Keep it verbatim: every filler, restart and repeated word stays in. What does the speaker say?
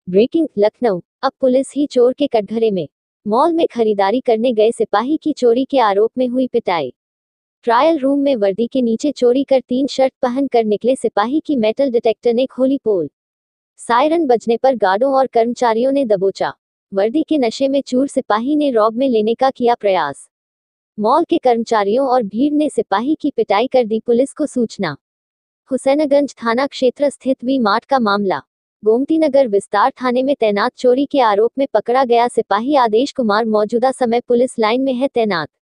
Breaking Lucknow, अब police ही चोर के कटघरे में। मॉल में खरीदारी करने गए सिपाही की चोरी के आरोप में हुई पिटाई। ट्रायल रूम में वर्दी के नीचे चोरी कर तीन शर्ट पहन कर निकले सिपाही की मेटल डिटेक्टर ने खोली पोल। सायरन बजने पर गार्डों और कर्मचारियों ने दबोचा। वर्दी के नशे में चूर सिपाही ने रॉब में लेने का किया प्रयास। मॉल के कर्मचारियों और भीड़ ने सिपाही की पिटाई कर दी पुलिस को सूचना। हुसैनगंज थाना क्षेत्र स्थित वी मार्ट का मामला। गोमतीनगर विस्तार थाने में तैनात चोरी के आरोप में पकड़ा गया सिपाही आदेश कुमार मौजूदा समय पुलिस लाइन में है तैनात।